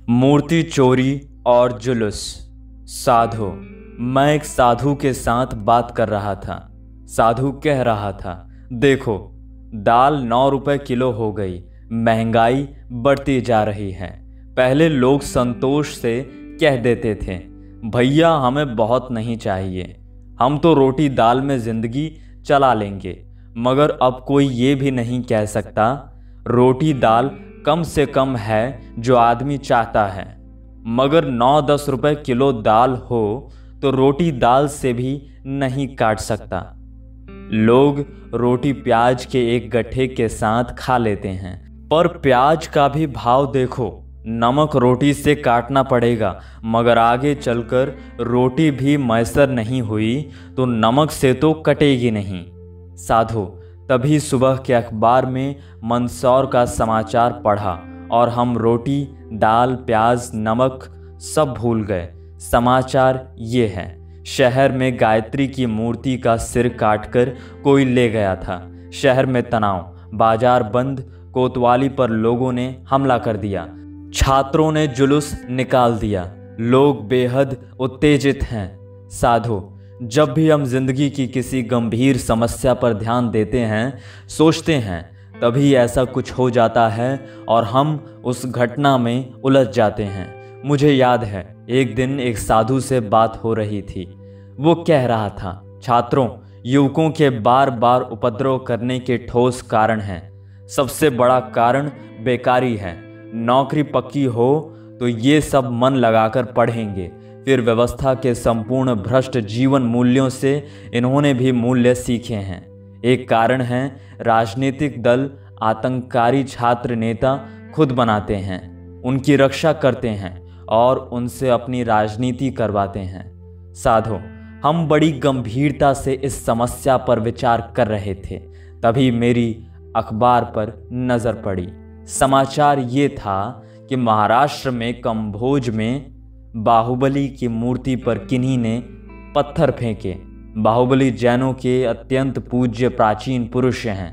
मूर्ति चोरी और जुलूस। साधु। मैं एक साधु के साथ बात कर रहा था। साधु कह रहा था, देखो दाल 9 रुपए किलो हो गई, महंगाई बढ़ती जा रही है। पहले लोग संतोष से कह देते थे, भैया हमें बहुत नहीं चाहिए, हम तो रोटी दाल में ज़िंदगी चला लेंगे। मगर अब कोई ये भी नहीं कह सकता, रोटी दाल कम से कम है जो आदमी चाहता है। मगर 9-10 रुपए किलो दाल हो तो रोटी दाल से भी नहीं काट सकता। लोग रोटी प्याज के एक गट्ठे के साथ खा लेते हैं, पर प्याज का भी भाव देखो। नमक रोटी से काटना पड़ेगा, मगर आगे चलकर रोटी भी मैसर नहीं हुई तो नमक से तो कटेगी नहीं। साधु। तभी सुबह के अखबार में मंदसौर का समाचार पढ़ा और हम रोटी दाल प्याज नमक सब भूल गए। समाचार ये है, शहर में गायत्री की मूर्ति का सिर काटकर कोई ले गया था। शहर में तनाव, बाजार बंद, कोतवाली पर लोगों ने हमला कर दिया, छात्रों ने जुलूस निकाल दिया, लोग बेहद उत्तेजित हैं। साधु। जब भी हम जिंदगी की किसी गंभीर समस्या पर ध्यान देते हैं, सोचते हैं, तभी ऐसा कुछ हो जाता है और हम उस घटना में उलझ जाते हैं। मुझे याद है, एक दिन एक साधु से बात हो रही थी। वो कह रहा था, छात्रों, युवकों के बार बार उपद्रव करने के ठोस कारण हैं। सबसे बड़ा कारण बेकारी है। नौकरी पक्की हो तो ये सब मन लगाकर पढ़ेंगे। फिर व्यवस्था के संपूर्ण भ्रष्ट जीवन मूल्यों से इन्होंने भी मूल्य सीखे हैं। एक कारण है, राजनीतिक दल आतंककारी छात्र नेता खुद बनाते हैं, उनकी रक्षा करते हैं और उनसे अपनी राजनीति करवाते हैं। साधु। हम बड़ी गंभीरता से इस समस्या पर विचार कर रहे थे, तभी मेरी अखबार पर नज़र पड़ी। समाचार ये था कि महाराष्ट्र में कंभोज में बाहुबली की मूर्ति पर किन्हीं ने पत्थर फेंके। बाहुबली जैनों के अत्यंत पूज्य प्राचीन पुरुष हैं।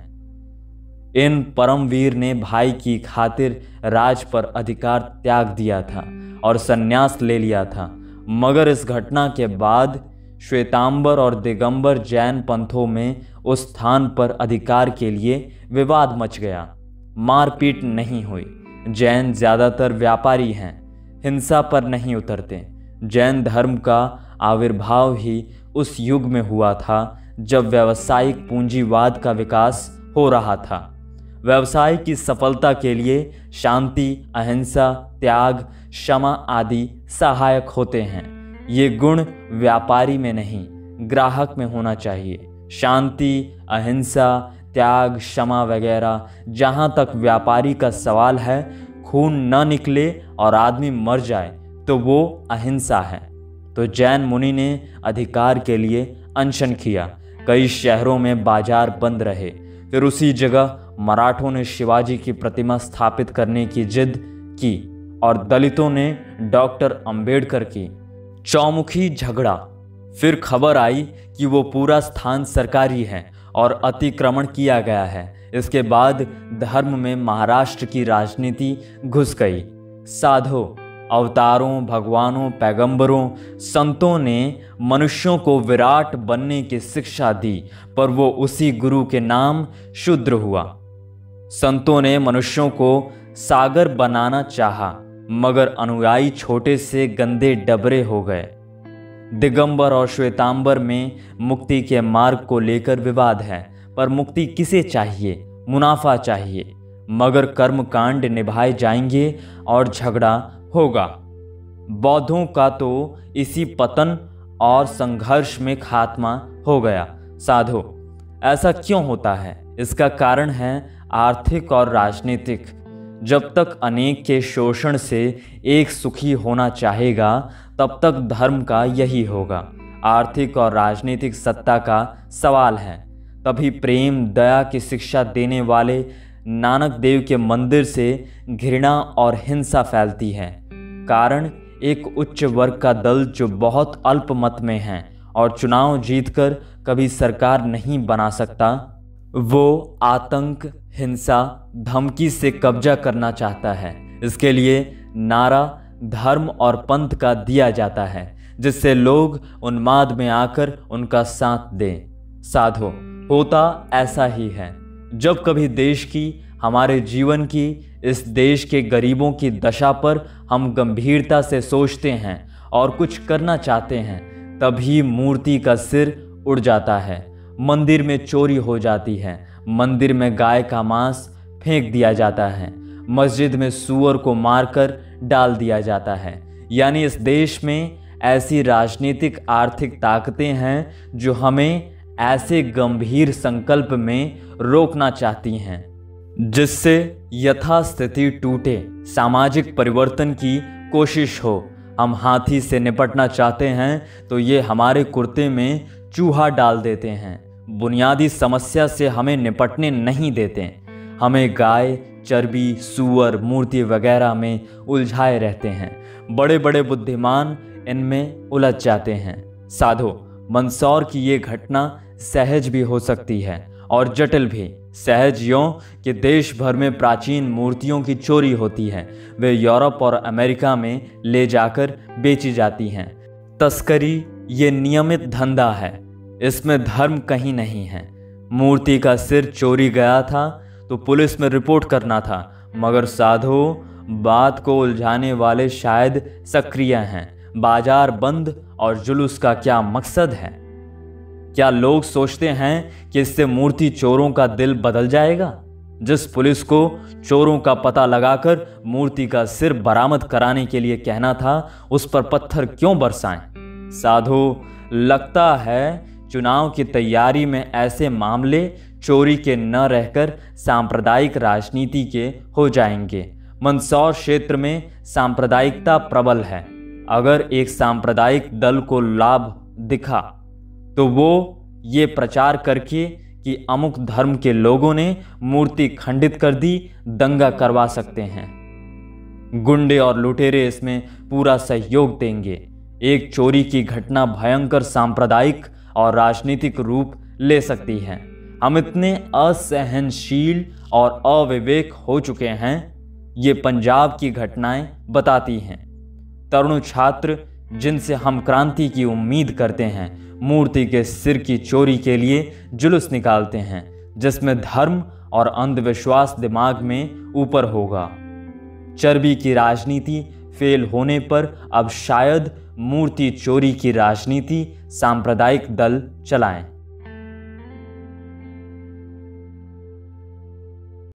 इन परमवीर ने भाई की खातिर राज पर अधिकार त्याग दिया था और संन्यास ले लिया था। मगर इस घटना के बाद श्वेतांबर और दिगंबर जैन पंथों में उस स्थान पर अधिकार के लिए विवाद मच गया। मारपीट नहीं हुई। जैन ज़्यादातर व्यापारी हैं, हिंसा पर नहीं उतरते। जैन धर्म का आविर्भाव ही उस युग में हुआ था जब व्यावसायिक पूंजीवाद का विकास हो रहा था। व्यवसाय की सफलता के लिए शांति, अहिंसा, त्याग, क्षमा आदि सहायक होते हैं। ये गुण व्यापारी में नहीं, ग्राहक में होना चाहिए। शांति, अहिंसा, त्याग, क्षमा वगैरह। जहाँ तक व्यापारी का सवाल है, खून न निकले और आदमी मर जाए तो वो अहिंसा है। तो जैन मुनि ने अधिकार के लिए अनशन किया। कई शहरों में बाजार बंद रहे। फिर उसी जगह मराठों ने शिवाजी की प्रतिमा स्थापित करने की जिद की और दलितों ने डॉक्टर अंबेडकर की। चौमुखी झगड़ा। फिर खबर आई कि वो पूरा स्थान सरकारी है और अतिक्रमण किया गया है। इसके बाद धर्म में महाराष्ट्र की राजनीति घुस गई। साधु। अवतारों, भगवानों, पैगंबरों, संतों ने मनुष्यों को विराट बनने की शिक्षा दी, पर वो उसी गुरु के नाम शूद्र हुआ। संतों ने मनुष्यों को सागर बनाना चाहा, मगर अनुयायी छोटे से गंदे डबरे हो गए। दिगंबर और श्वेतांबर में मुक्ति के मार्ग को लेकर विवाद है, पर मुक्ति किसे चाहिए? मुनाफा चाहिए। मगर कर्मकांड निभाए जाएंगे और झगड़ा होगा। बौद्धों का तो इसी पतन और संघर्ष में खात्मा हो गया। साधु। ऐसा क्यों होता है? इसका कारण है आर्थिक और राजनीतिक। जब तक अनेक के शोषण से एक सुखी होना चाहेगा, तब तक धर्म का यही होगा। आर्थिक और राजनीतिक सत्ता का सवाल है। तभी प्रेम दया की शिक्षा देने वाले नानक देव के मंदिर से घृणा और हिंसा फैलती है। कारण एक उच्च वर्ग का दल जो बहुत अल्पमत में है और चुनाव जीतकर कभी सरकार नहीं बना सकता, वो आतंक, हिंसा, धमकी से कब्जा करना चाहता है। इसके लिए नारा धर्म और पंथ का दिया जाता है, जिससे लोग उन्माद में आकर उनका साथ दें। साधो, होता ऐसा ही है। जब कभी देश की, हमारे जीवन की, इस देश के गरीबों की दशा पर हम गंभीरता से सोचते हैं और कुछ करना चाहते हैं, तभी मूर्ति का सिर उड़ जाता है, मंदिर में चोरी हो जाती है, मंदिर में गाय का मांस फेंक दिया जाता है, मस्जिद में सूअर को मारकर डाल दिया जाता है। यानी इस देश में ऐसी राजनीतिक आर्थिक ताकतें हैं जो हमें ऐसे गंभीर संकल्प में रोकना चाहती हैं जिससे यथास्थिति टूटे, सामाजिक परिवर्तन की कोशिश हो। हम हाथी से निपटना चाहते हैं तो ये हमारे कुर्ते में चूहा डाल देते हैं, बुनियादी समस्या से हमें निपटने नहीं देते, हमें गाय, चर्बी, सूअर, मूर्ति वगैरह में उलझाए रहते हैं। बड़े बड़े बुद्धिमान इनमें उलझ जाते हैं। साधो, मंदसौर की ये घटना सहज भी हो सकती है और जटिल भी। सहज यूं कि देश भर में प्राचीन मूर्तियों की चोरी होती है, वे यूरोप और अमेरिका में ले जाकर बेची जाती हैं। तस्करी ये नियमित धंधा है, इसमें धर्म कहीं नहीं है। मूर्ति का सिर चोरी गया था तो पुलिस में रिपोर्ट करना था, मगर साधो, बात को उलझाने वाले शायद सक्रिय हैं। बाजार बंद और जुलूस का क्या मकसद है? क्या लोग सोचते हैं कि इससे मूर्ति चोरों का दिल बदल जाएगा? जिस पुलिस को चोरों का पता लगाकर मूर्ति का सिर बरामद कराने के लिए कहना था, उस पर पत्थर क्यों बरसाएं? साधो, लगता है चुनाव की तैयारी में ऐसे मामले चोरी के न रहकर सांप्रदायिक राजनीति के हो जाएंगे। मंदसौर क्षेत्र में सांप्रदायिकता प्रबल है। अगर एक सांप्रदायिक दल को लाभ दिखा तो वो ये प्रचार करके कि अमुक धर्म के लोगों ने मूर्ति खंडित कर दी, दंगा करवा सकते हैं। गुंडे और लुटेरे इसमें पूरा सहयोग देंगे। एक चोरी की घटना भयंकर सांप्रदायिक और राजनीतिक रूप ले सकती है। हम इतने असहनशील और अविवेक हो चुके हैं, ये पंजाब की घटनाएं बताती हैं। तरुण छात्र जिनसे हम क्रांति की उम्मीद करते हैं, मूर्ति के सिर की चोरी के लिए जुलूस निकालते हैं, जिसमें धर्म और अंधविश्वास दिमाग में ऊपर होगा। चर्बी की राजनीति फेल होने पर अब शायद मूर्ति चोरी की राजनीति सांप्रदायिक दल चलाएं।